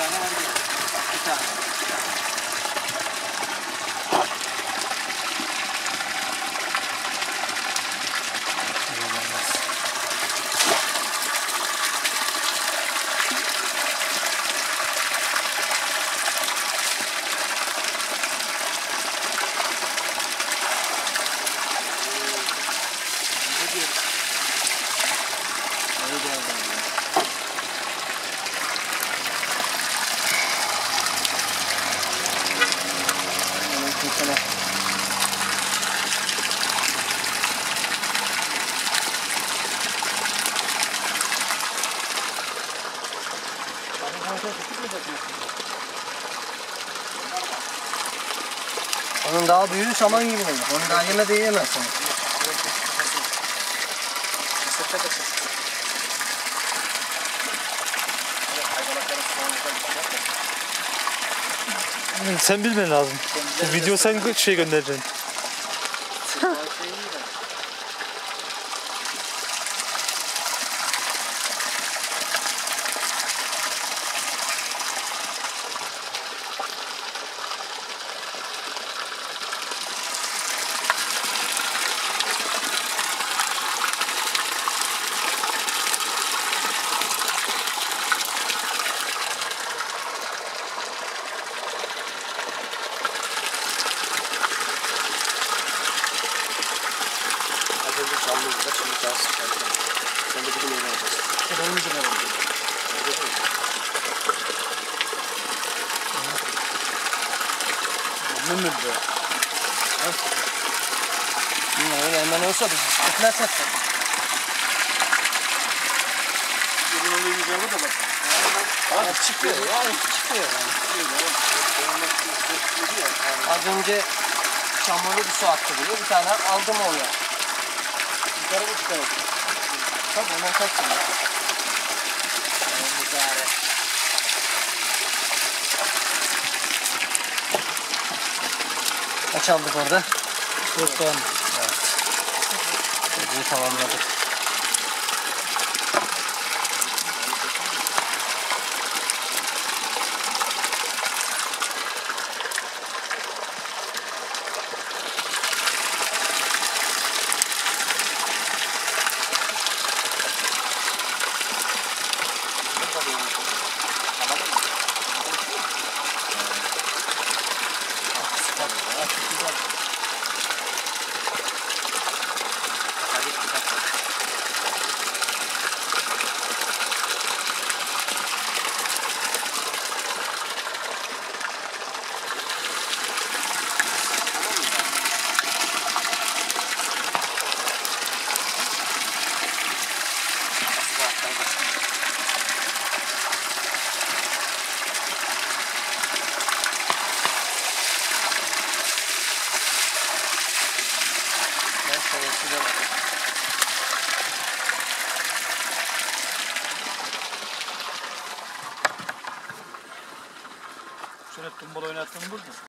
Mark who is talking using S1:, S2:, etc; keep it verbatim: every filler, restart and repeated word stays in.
S1: tane var diyor. Bir tane.
S2: Onun daha büyüğü saman gibi olur. Onu daha yeme de yiyemezsin.
S3: Sen bilmen lazım. Bu video sen şey göndereceksin.
S2: Sallıyoruz da şimdi daha sık. Sen de bugün öyle yapacaksın. Kırılmışı var oldu. Memnun mu bu? Öyle hemen olsa biz sıkıntı
S1: Bugün olayı güzel da bak.
S2: Abi çıkıyor ya, çıkıyor yani. Az önce çamurlu bir su attı diyor. Bir tane aldım oraya. Yukarı mı çıkarım? Tabii hemen kaçsın. Kaç aldık orada?
S3: Dört tane.
S2: Evet. Çocuğu tamamladık.
S1: Şöyle tumbal oynattın burada.